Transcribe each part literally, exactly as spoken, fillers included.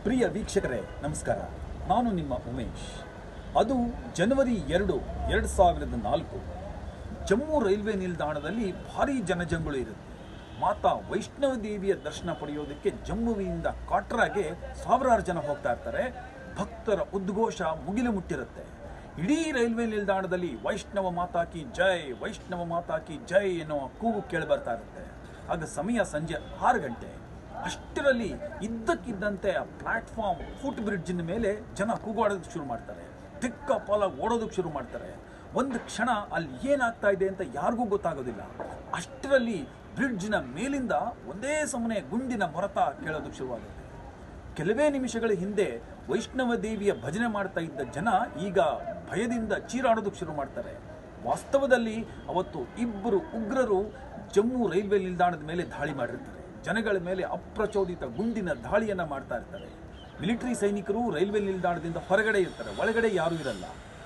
ಪ್ರಿಯ ವೀಕ್ಷಕರೇ ನಮಸ್ಕಾರ. ನಾನು ನಿಮ್ಮ ಉಮೇಶ್. ಅದು ಜನವರಿ ಎರಡು ಎರಡು ಸಾವಿರದ ನಾಲ್ಕು. ಜಮ್ಮು ರೈಲ್ವೆ ನಿಲ್ದಾಣದಲ್ಲಿ ಭಾರೀ ಜನಜಂಗುಳಿ ಇರುತ್ತೆ. ಮಾತಾ ವೈಷ್ಣವ ದೇವಿಯ ದರ್ಶನ ಪಡೆಯೋದಕ್ಕೆ ಜಮ್ಮುವಿನಿಂದ ಕಾಟ್ರಾಗೆ ಸಾವಿರಾರು ಜನ ಹೋಗ್ತಾ ಇರ್ತಾರೆ. ಭಕ್ತರ ಉದ್ಘೋಷ ಮುಗಿಲು ಮುಟ್ಟಿರುತ್ತೆ. ಇಡೀ ರೈಲ್ವೆ ನಿಲ್ದಾಣದಲ್ಲಿ ವೈಷ್ಣವ ಮಾತಾ ಕಿ ಜೈ, ವೈಷ್ಣವ ಮಾತಾ ಕಿ ಜೈ ಎನ್ನುವ ಕೂಗು ಕೇಳಿ ಬರ್ತಾ ಇರುತ್ತೆ. ಆಗ ಸಮಯ ಸಂಜೆ ಆರು ಗಂಟೆ. ಅಷ್ಟರಲ್ಲಿ ಇದ್ದಕ್ಕಿದ್ದಂತೆ ಆ ಪ್ಲಾಟ್ಫಾರ್ಮ್ ಫುಟ್ ಬ್ರಿಡ್ಜಿನ ಮೇಲೆ ಜನ ಕೂಗಾಡೋದಕ್ಕೆ ಶುರು ಮಾಡ್ತಾರೆ. ದಿಕ್ಕಾಪಾಲ ಓಡೋದಕ್ಕೆ ಶುರು ಮಾಡ್ತಾರೆ. ಒಂದು ಕ್ಷಣ ಅಲ್ಲಿ ಏನಾಗ್ತಾ ಇದೆ ಅಂತ ಯಾರಿಗೂ ಗೊತ್ತಾಗೋದಿಲ್ಲ. ಅಷ್ಟರಲ್ಲಿ ಬ್ರಿಡ್ಜ್ನ ಮೇಲಿಂದ ಒಂದೇ ಸಮನೆ ಗುಂಡಿನ ಮೊರತ ಕೇಳೋದಕ್ಕೆ ಶುರುವಾಗುತ್ತೆ. ಕೆಲವೇ ನಿಮಿಷಗಳ ಹಿಂದೆ ವೈಷ್ಣವ ದೇವಿಯ ಭಜನೆ ಮಾಡ್ತಾ ಇದ್ದ ಜನ ಈಗ ಭಯದಿಂದ ಚೀರಾಡೋದಕ್ಕೆ ಶುರು ಮಾಡ್ತಾರೆ. ವಾಸ್ತವದಲ್ಲಿ ಅವತ್ತು ಇಬ್ಬರು ಉಗ್ರರು ಜಮ್ಮು ರೈಲ್ವೆ ನಿಲ್ದಾಣದ ಮೇಲೆ ದಾಳಿ ಮಾಡಿರ್ತಾರೆ. ಜನಗಳ ಮೇಲೆ ಅಪ್ರಚೋದಿತ ಗುಂಡಿನ ದಾಳಿಯನ್ನ ಮಾಡ್ತಾ ಇರ್ತಾರೆ. ಮಿಲಿಟರಿ ಸೈನಿಕರು ರೈಲ್ವೆ ನಿಲ್ದಾಣದಿಂದ ಹೊರಗಡೆ ಇರ್ತಾರೆ, ಒಳಗಡೆ ಯಾರೂ ಇರಲ್ಲ.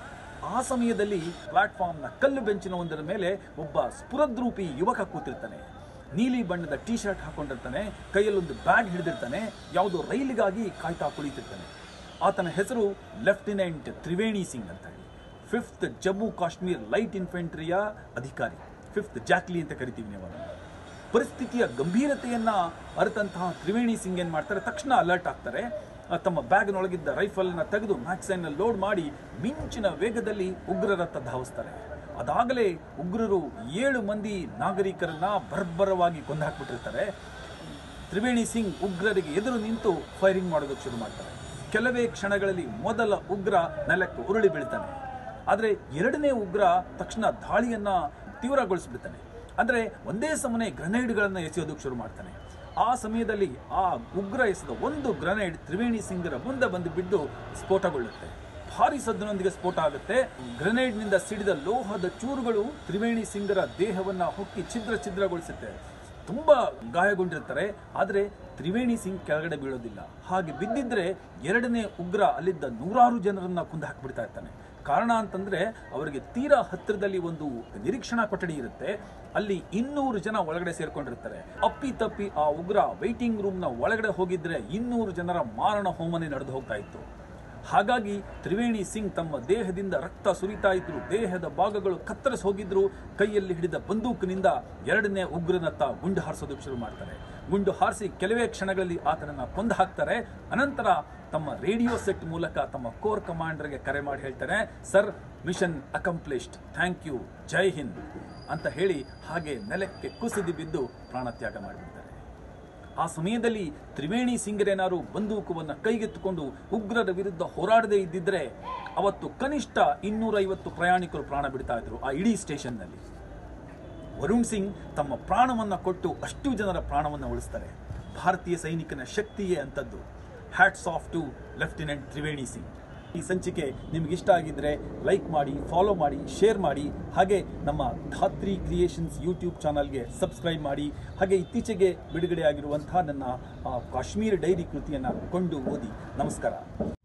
ಆ ಸಮಯದಲ್ಲಿ ಪ್ಲಾಟ್ಫಾರ್ಮ್ನ ಕಲ್ಲು ಬೆಂಚಿನ ಒಂದರ ಮೇಲೆ ಒಬ್ಬ ಸ್ಫುರದ್ರೂಪಿ ಯುವಕ ಕೂತಿರ್ತಾನೆ. ನೀಲಿ ಬಣ್ಣದ ಟೀ ಶರ್ಟ್ ಹಾಕೊಂಡಿರ್ತಾನೆ, ಕೈಯಲ್ಲೊಂದು ಬ್ಯಾಗ್ ಹಿಡಿದಿರ್ತಾನೆ, ಯಾವುದೋ ರೈಲಿಗಾಗಿ ಕಾಯ್ತಾ ಕುಳಿತಿರ್ತಾನೆ. ಆತನ ಹೆಸರು ಲೆಫ್ಟಿನೆಂಟ್ ತ್ರಿವೇಣಿ ಸಿಂಗ್ ಅಂತ ಹೇಳಿ, ಫಿಫ್ತ್ ಜಮ್ಮು ಕಾಶ್ಮೀರ್ ಲೈಟ್ ಇನ್ಫೆಂಟ್ರಿಯ ಅಧಿಕಾರಿ, ಫಿಫ್ತ್ ಜಾಕ್ಲಿ ಅಂತ ಕರಿತೀವಿ ನೀವು. ಪರಿಸ್ಥಿತಿಯ ಗಂಭೀರತೆಯನ್ನ ಅರಿತಂತಹ ತ್ರಿವೇಣಿ ಸಿಂಗ್ ಏನ್ ಮಾಡ್ತಾರೆ, ತಕ್ಷಣ ಅಲರ್ಟ್ ಆಗ್ತಾರೆ. ತಮ್ಮ ಬ್ಯಾಗ್ನೊಳಗಿದ್ದ ರೈಫಲ್ನ ತೆಗೆದು ಮ್ಯಾಗ್ಝೈನ್ ಲೋಡ್ ಮಾಡಿ ಮಿಂಚಿನ ವೇಗದಲ್ಲಿ ಉಗ್ರರತ್ತ ಧಾವಿಸ್ತಾರೆ. ಅದಾಗಲೇ ಉಗ್ರರು ಏಳು ಮಂದಿ ನಾಗರಿಕರನ್ನ ಬರ್ಬರವಾಗಿ ಕೊಂದು ಹಾಕ್ಬಿಟ್ಟಿರ್ತಾರೆ. ತ್ರಿವೇಣಿ ಸಿಂಗ್ ಉಗ್ರರಿಗೆ ಎದುರು ನಿಂತು ಫೈರಿಂಗ್ ಮಾಡೋದಕ್ಕೆ ಶುರು ಮಾಡ್ತಾರೆ. ಕೆಲವೇ ಕ್ಷಣಗಳಲ್ಲಿ ಮೊದಲ ಉಗ್ರ ನೆಲಕ್ಕೆ ಉರುಳಿ ಬೀಳ್ತಾನೆ. ಆದರೆ ಎರಡನೇ ಉಗ್ರ ತಕ್ಷಣ ದಾಳಿಯನ್ನ ತೀವ್ರಗೊಳಿಸ್ಬಿಡ್ತಾನೆ. ಅಂದರೆ ಒಂದೇ ಸಮನೆ ಗ್ರೆನೇಡ್ಗಳನ್ನು ಎಸೆಯೋದಕ್ಕೆ ಶುರು ಮಾಡ್ತಾನೆ. ಆ ಸಮಯದಲ್ಲಿ ಆ ಉಗ್ರ ಎಸೆದ ಒಂದು ಗ್ರೆನೇಡ್ ತ್ರಿವೇಣಿ ಸಿಂಗರ ಮುಂದೆ ಬಂದು ಬಿದ್ದು ಸ್ಫೋಟಗೊಳ್ಳುತ್ತೆ. ಭಾರಿ ಸದ್ದಿನೊಂದಿಗೆ ಸ್ಫೋಟ ಆಗುತ್ತೆ. ಗ್ರೆನೇಡ್ನಿಂದ ಸಿಡಿದ ಲೋಹದ ಚೂರುಗಳು ತ್ರಿವೇಣಿ ಸಿಂಗರ ದೇಹವನ್ನ ಹೊಕ್ಕಿ ಛಿದ್ರ ಛಿದ್ರಗೊಳಿಸುತ್ತೆ. ತುಂಬಾ ಗಾಯಗೊಂಡಿರ್ತಾರೆ. ಆದರೆ ತ್ರಿವೇಣಿ ಸಿಂಗ್ ಕೆಳಗಡೆ ಬೀಳೋದಿಲ್ಲ. ಹಾಗೆ ಬಿದ್ದಿದ್ರೆ ಎರಡನೇ ಉಗ್ರ ಅಲ್ಲಿದ್ದ ನೂರಾರು ಜನರನ್ನ ಕೊಂದು ಹಾಕಿಬಿಡ್ತಾ ಇರ್ತಾನೆ. ಕಾರಣ ಅಂತಂದ್ರೆ ಅವರಿಗೆ ತೀರಾ ಹತ್ತಿರದಲ್ಲಿ ಒಂದು ನಿರೀಕ್ಷಣಾ ಕೊಠಡಿ ಇರುತ್ತೆ. ಅಲ್ಲಿ ಇನ್ನೂರು ಜನ ಒಳಗಡೆ ಸೇರ್ಕೊಂಡಿರ್ತಾರೆ. ಅಪ್ಪಿ ತಪ್ಪಿ ಆ ಉಗ್ರ ವೈಟಿಂಗ್ ರೂಮ್ನ ಒಳಗಡೆ ಹೋಗಿದ್ರೆ ಇನ್ನೂರು ಜನರ ಮಾರಣ ಹೋಮನೆ ನಡೆದು ಹೋಗ್ತಾ ಇತ್ತು. ಹಾಗಾಗಿ ತ್ರಿವೇಣಿ ಸಿಂಗ್ ತಮ್ಮ ದೇಹದಿಂದ ರಕ್ತ ಸುರಿತಾ ಇದ್ರು, ದೇಹದ ಭಾಗಗಳು ಕತ್ತರಿಸಿ ಹೋಗಿದ್ರು. ಕೈಯಲ್ಲಿ ಹಿಡಿದ ಬಂದೂಕಿನಿಂದ ಎರಡನೇ ಉಗ್ರನತ್ತ ಗುಂಡು ಹಾರಿಸೋದಕ್ಕೆ ಶುರು ಮಾಡ್ತಾರೆ. ಗುಂಡು ಹಾರಿಸಿ ಕೆಲವೇ ಕ್ಷಣಗಳಲ್ಲಿ ಆತನನ್ನ ಕೊಂದು ಹಾಕ್ತಾರೆ. ಅನಂತರ ತಮ್ಮ ರೇಡಿಯೋ ಸೆಟ್ ಮೂಲಕ ತಮ್ಮ ಕೋರ್ ಕಮಾಂಡರ್ಗೆ ಕರೆ ಮಾಡಿ ಹೇಳ್ತಾರೆ, sir mission accomplished, thank you, ಜೈ ಹಿಂದ್ ಅಂತ ಹೇಳಿ ಹಾಗೆ ನೆಲಕ್ಕೆ ಕುಸಿದು ಬಿದ್ದು ಪ್ರಾಣತ್ಯಾಗ ಮಾಡಿಬಿಡ್ತಾರೆ. ಆ ಸಮಯದಲ್ಲಿ ತ್ರಿವೇಣಿ ಸಿಂಗರೇನಾರು ಬಂದೂಕವನ್ನು ಕೈಗೆತ್ತಿಕೊಂಡು ಉಗ್ರರ ವಿರುದ್ಧ ಹೋರಾಡದೇ ಇದ್ದಿದ್ರೆ ಅವತ್ತು ಕನಿಷ್ಠ ಇನ್ನೂರೈವತ್ತು ಪ್ರಯಾಣಿಕರು ಪ್ರಾಣ ಬಿಡ್ತಾ ಇದ್ರು ಆ ಇಡೀ ಸ್ಟೇಷನ್ನಲ್ಲಿ. ವರುಣ್ ಸಿಂಗ್ ತಮ್ಮ ಪ್ರಾಣವನ್ನ ಕೊಟ್ಟು ಅಷ್ಟು ಜನರ ಪ್ರಾಣವನ್ನು ಉಳಿಸ್ತಾರೆ. ಭಾರತೀಯ ಸೈನಿಕನ ಶಕ್ತಿಯೇ ಅಂತದ್ದು. Hats off to lieutenant Triveni Singh. ಈ ಸಂಚಿಕೆ ನಿಮ್ಗೆ ಇಷ್ಟ ಆಗಿದ್ರೆ ಲೈಕ್ ಮಾಡಿ, ಫಾಲೋ ಮಾಡಿ, ಶೇರ್ ಮಾಡಿ. ಹಾಗೆ ನಮ್ಮ ಧಾತ್ರಿ ಕ್ರಿಯೇಷನ್ಸ್ ಯೂಟ್ಯೂಬ್ ಚಾನಲ್ಗೆ ಸಬ್ಸ್ಕ್ರೈಬ್ ಮಾಡಿ. ಹಾಗೆ ಇತ್ತೀಚೆಗೆ ಬಿಡುಗಡೆ ಆಗಿರುವಂತಹ ನನ್ನ ಕಾಶ್ಮೀರ್ ಡೈರಿ ಕೃತಿಯನ್ನು ಕೊಂಡು ಓದಿ. ನಮಸ್ಕಾರ.